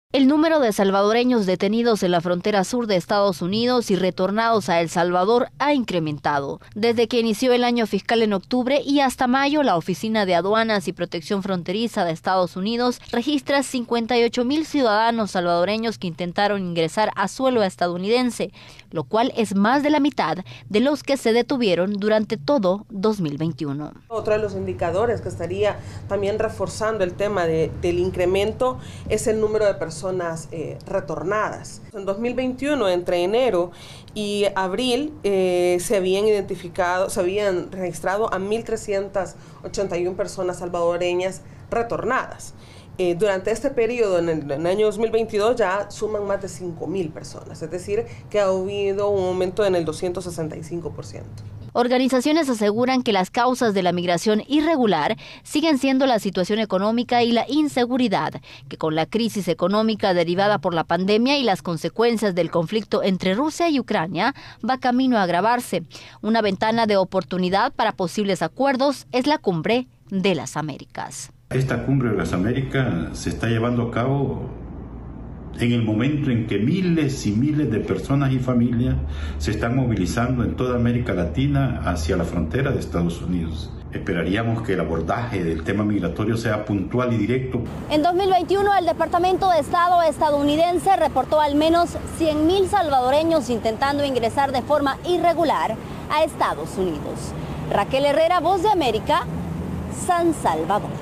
El número de salvadoreños detenidos en la frontera sur de Estados Unidos y retornados a El Salvador ha incrementado. Desde que inició el año fiscal en octubre y hasta mayo, la Oficina de Aduanas y Protección Fronteriza de Estados Unidos registra 58,000 ciudadanos salvadoreños que intentaron ingresar a suelo estadounidense, lo cual es más de la mitad de los que se detuvieron durante todo 2021. Otro de los indicadores que estaría también reforzando el tema del incremento es el número de personas retornadas. En 2021, entre enero y abril, se habían registrado a 1.381 personas salvadoreñas retornadas. Durante este periodo, en el año 2022, ya suman más de 5,000 personas, es decir, que ha habido un aumento en el 265%. Organizaciones aseguran que las causas de la migración irregular siguen siendo la situación económica y la inseguridad, que con la crisis económica derivada por la pandemia y las consecuencias del conflicto entre Rusia y Ucrania va camino a agravarse. Una ventana de oportunidad para posibles acuerdos es la Cumbre de las Américas. Esta Cumbre de las Américas se está llevando a cabo en el momento en que miles y miles de personas y familias se están movilizando en toda América Latina hacia la frontera de Estados Unidos. Esperaríamos que el abordaje del tema migratorio sea puntual y directo. En 2021, el Departamento de Estado estadounidense reportó al menos 100,000 salvadoreños intentando ingresar de forma irregular a Estados Unidos. Raquel Herrera, Voz de América, San Salvador.